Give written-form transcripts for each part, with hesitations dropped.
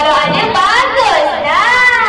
Kalau ada, baguslah.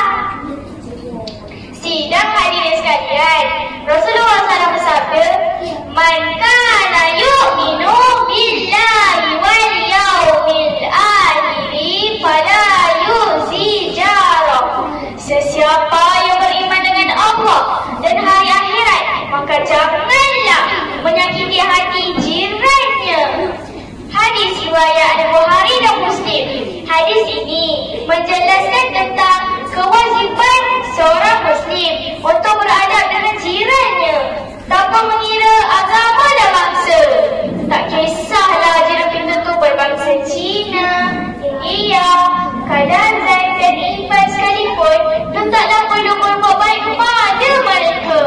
Sidang hadirin sekalian, Rasulullah SAW bersabda, "Man kana yu'minu billahi wal yawmil akhir fala yuzi jarah." Sesiapa yang beriman dengan Allah dan hari akhirat, maka janganlah menyakiti hati jirannya. Hadis riwayat Bukhari dan Muslim. Hadis ini menjelaskan tentang kewajiban seorang Muslim untuk beradab dengan jirannya tanpa mengira agama dan bangsa. Tak kisahlah jiran kita tu berbangsa Cina, India, Kazakh dan Iban sekalipun, hendaklah perlu berbuat baik kepada mereka.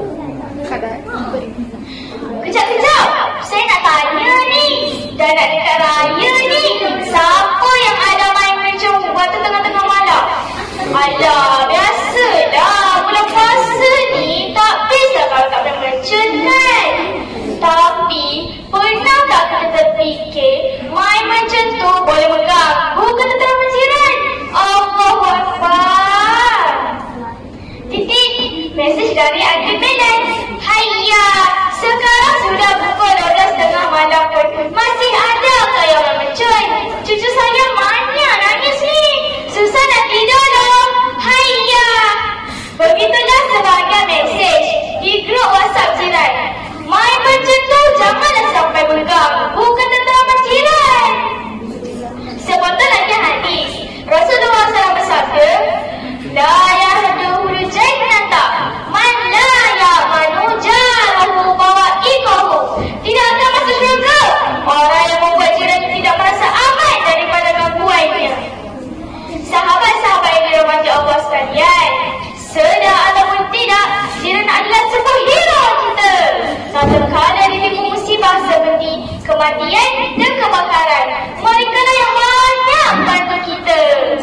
Kejap-kejap, saya nak tanya ni. Dah nak dekat raya ni, siapa yang ada main mencung waktu tengah-tengah malam? Alah, biasalah. Bulan puasa ni tak bisa kalau tak boleh mencung kan. Tapi, pernah tak kita terfikir main macam tu boleh mengganggu ketenteraman jiran? Allahu Akbar. Titik, mesej dari Adik Melan. Hayya, sekarang sudah pukul 12.30 malam pun masih ada ke yang mencun? Cucu saya mana nangis ni? Susah nak tidur loh. Hayya. Begitulah sebahagian mesej di grup WhatsApp jiran. Main macam tu janganlah sampai mengganggu ketenteraman jiran. Sebentar lagi hadis, Rasulullah SAW bersabda, "La yahduhul jannata man la ya'manu jarahu bawa'iqahu." Tidak akan masuk syurga orang yang membuat jiran tidak merasa aman daripada gangguannya. Sahabat-sahabat yang dirahmati Allah sekalian, sedar ataupun tidak, jiran adalah sebuah hero kita. Tatkala ditipu musibah seperti kematian dan kebakaran, mereka lah yang banyak bantu kita.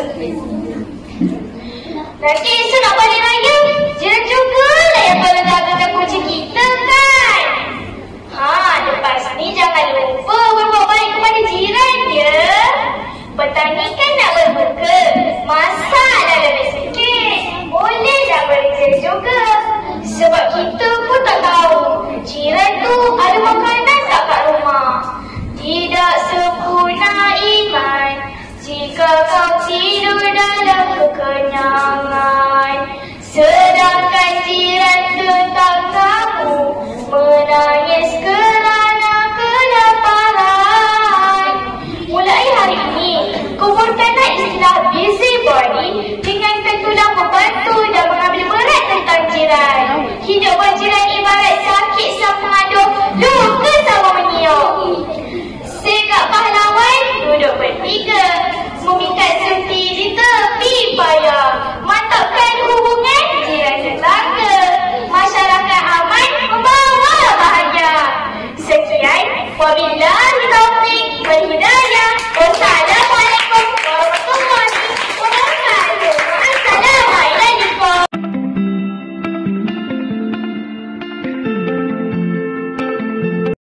Nanti esok nak balik raya, jiran jugalah yang boleh jagakan kunci kita kan? Lepas ni jangan lupa berbuat baik kepada jiran ya. Petang ni kan nak berbuka, masaklah lebih sikit. Bolehlah bekerja juga. Sebab kita pun tak tahu jiran tu ada makanan tak kat rumah. Tidak sempurna iman jika kau tidur dalam kekenyangan.